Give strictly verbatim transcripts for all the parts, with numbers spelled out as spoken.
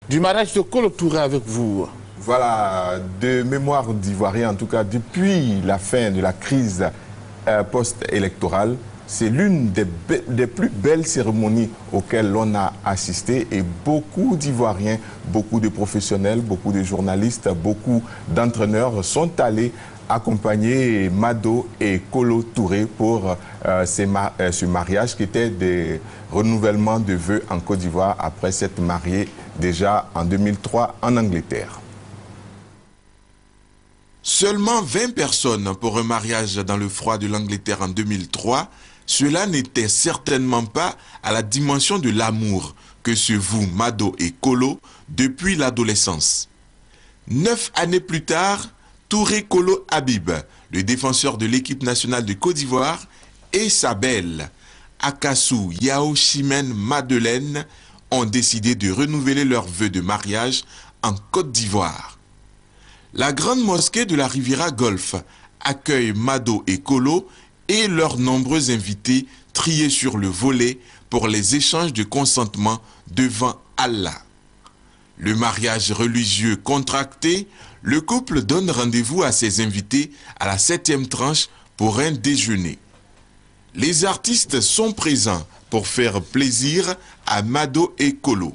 Du mariage de Kolo Touré avec vous. Voilà, de mémoire d'Ivoirien, en tout cas, depuis la fin de la crise euh, post-électorale, c'est l'une des, des plus belles cérémonies auxquelles l'on a assisté et beaucoup d'Ivoiriens, beaucoup de professionnels, beaucoup de journalistes, beaucoup d'entraîneurs sont allés accompagner Mado et Kolo Touré pour euh, ces ma euh, ce mariage qui était des renouvellements de vœux en Côte d'Ivoire après s'être marié déjà en deux mille trois en Angleterre. Seulement vingt personnes pour un mariage dans le froid de l'Angleterre en deux mille trois, cela n'était certainement pas à la dimension de l'amour que se vouent Mado et Kolo depuis l'adolescence. Neuf années plus tard, Touré Kolo Habib, le défenseur de l'équipe nationale de Côte d'Ivoire, et sa belle, Akassou Yao Chimène Madeleine, ont décidé de renouveler leurs vœux de mariage en Côte d'Ivoire. La grande mosquée de la Riviera Golf accueille Mado et Kolo et leurs nombreux invités triés sur le volet pour les échanges de consentement devant Allah. Le mariage religieux contracté, le couple donne rendez-vous à ses invités à la septième tranche pour un déjeuner. Les artistes sont présents pour faire plaisir à Mado et Kolo.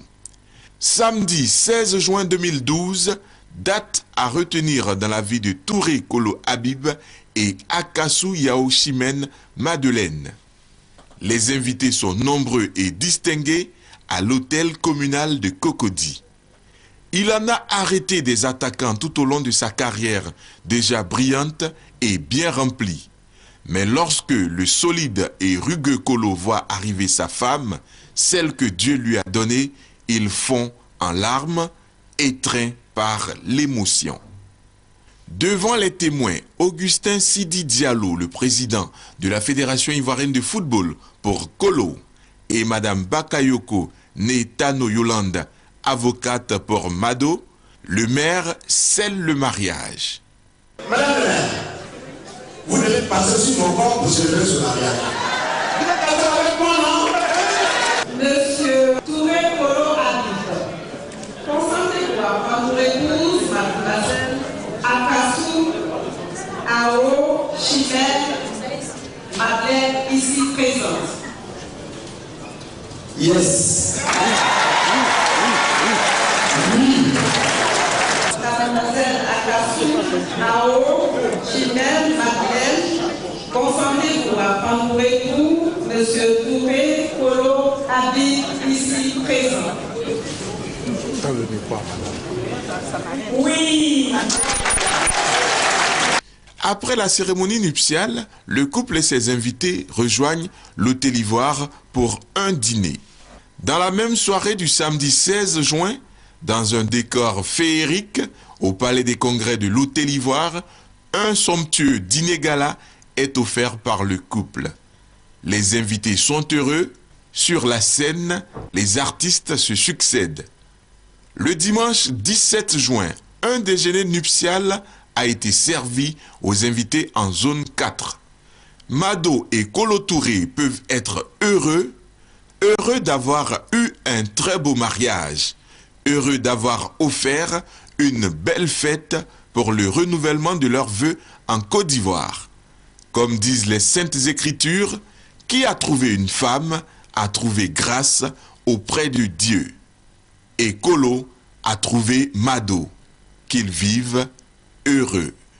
Samedi seize juin deux mille douze, date à retenir dans la vie de Touré Kolo Habib et Akassou Yao Chimène Madeleine. Les invités sont nombreux et distingués à l'hôtel communal de Cocody. Il en a arrêté des attaquants tout au long de sa carrière déjà brillante et bien remplie. Mais lorsque le solide et rugueux Kolo voit arriver sa femme, celle que Dieu lui a donnée, il fond en larmes, étreint par l'émotion. Devant les témoins, Augustin Sidi Diallo, le président de la Fédération ivoirienne de football pour Kolo, et Madame Bakayoko Netano Yolande, avocate pour Mado, le maire scelle le mariage. Madame le maire, vous devez passer sur mon corps pour célébrer ce mariage. Vous êtes d'accord avec moi, non? Monsieur Touré Kolo Habib, consentez-moi à votre épouse, mademoiselle Akassou Yao Chimène Madeleine, ici présente. Yes. Mademoiselle Akassou Yao Chimène Madeleine, consentez-vous à prendre pour époux Monsieur Touré Kolo Habib, ici présent. Oui. Après la cérémonie nuptiale, le couple et ses invités rejoignent l'hôtel Ivoire pour un dîner. Dans la même soirée du samedi seize juin, dans un décor féerique, au palais des congrès de l'hôtel Ivoire, un somptueux dîner gala est offert par le couple. Les invités sont heureux. Sur la scène, les artistes se succèdent. Le dimanche dix-sept juin, un déjeuner nuptial a été servi aux invités en zone quatre. Mado et Kolo Touré peuvent être heureux, heureux d'avoir eu un très beau mariage, heureux d'avoir offert une belle fête pour le renouvellement de leurs vœux en Côte d'Ivoire. Comme disent les Saintes Écritures, qui a trouvé une femme a trouvé grâce auprès de Dieu. Et Kolo a trouvé Mado, qu'ils vivent heureux.